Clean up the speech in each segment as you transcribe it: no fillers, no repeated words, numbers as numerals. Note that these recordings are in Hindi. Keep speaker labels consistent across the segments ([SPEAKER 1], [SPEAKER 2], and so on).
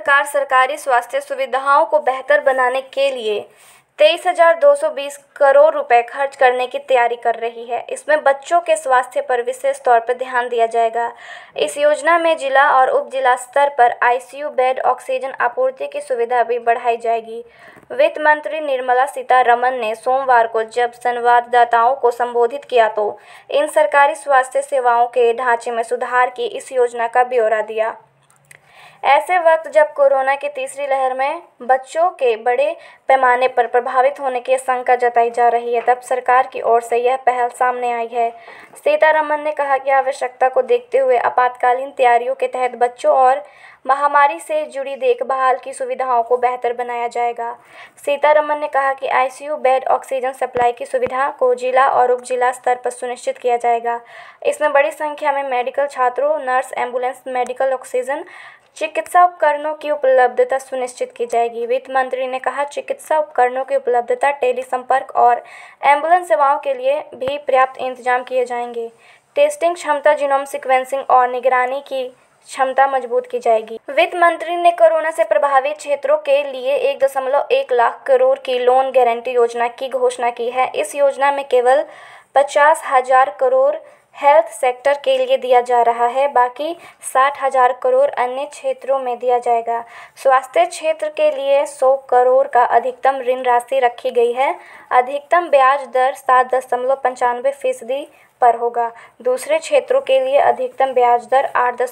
[SPEAKER 1] सरकार सरकारी स्वास्थ्य सुविधाओं को बेहतर बनाने के लिए 23,220 करोड़ रुपए खर्च करने की तैयारी कर रही है। इसमें बच्चों के स्वास्थ्य पर विशेष तौर पर ध्यान दिया जाएगा। इस योजना में जिला और उप जिला स्तर पर आईसीयू बेड, ऑक्सीजन आपूर्ति की सुविधा भी बढ़ाई जाएगी। वित्त मंत्री निर्मला सीतारमण ने सोमवार को जब संवाददाताओं को संबोधित किया तो इन सरकारी स्वास्थ्य सेवाओं के ढांचे में सुधार की इस योजना का ब्यौरा दिया। ऐसे वक्त जब कोरोना की तीसरी लहर में बच्चों के बड़े पैमाने पर प्रभावित होने की आशंका जताई जा रही है, तब सरकार की ओर से यह पहल सामने आई है। सीतारमण ने कहा कि आवश्यकता को देखते हुए आपातकालीन तैयारियों के तहत बच्चों और महामारी से जुड़ी देखभाल की सुविधाओं को बेहतर बनाया जाएगा। सीतारमण ने कहा कि आईसीयू बेड, ऑक्सीजन सप्लाई की सुविधा को जिला और उप जिला स्तर पर सुनिश्चित किया जाएगा। इसमें बड़ी संख्या में मेडिकल छात्रों, नर्स, एम्बुलेंस, मेडिकल ऑक्सीजन, चिकित्सा उपकरणों की उपलब्धता सुनिश्चित की जाएगी। वित्त मंत्री ने कहा, चिकित्सा उपकरणों की उपलब्धता, टेली संपर्क और एम्बुलेंस सेवाओं के लिए भी पर्याप्त इंतजाम किए जाएंगे। टेस्टिंग क्षमता, जीनोम सीक्वेंसिंग और निगरानी की क्षमता मजबूत की जाएगी। वित्त मंत्री ने कोरोना से प्रभावित क्षेत्रों के लिए 1.1 लाख करोड़ की लोन गारंटी योजना की घोषणा की है। इस योजना में केवल 50,000 करोड़ हेल्थ सेक्टर के लिए दिया जा रहा है, बाकी 60,000 करोड़ अन्य क्षेत्रों में दिया जाएगा। स्वास्थ्य क्षेत्र के लिए 100 करोड़ का अधिकतम ऋण राशि रखी गई है। अधिकतम ब्याज दर 7.95% पर होगा। दूसरे क्षेत्रों के लिए अधिकतम ब्याज दर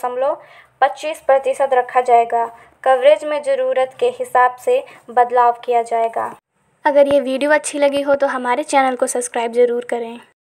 [SPEAKER 1] 8.25% रखा जाएगा। कवरेज में ज़रूरत के हिसाब से बदलाव किया जाएगा।
[SPEAKER 2] अगर ये वीडियो अच्छी लगी हो तो हमारे चैनल को सब्सक्राइब ज़रूर करें।